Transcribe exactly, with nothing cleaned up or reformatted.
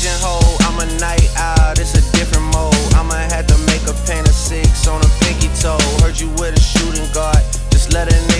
pigeonhole. I'm a night owl, it's a different mode. I'ma have to make a paint of six on a pinky toe. Heard you with a shooting guard, just let a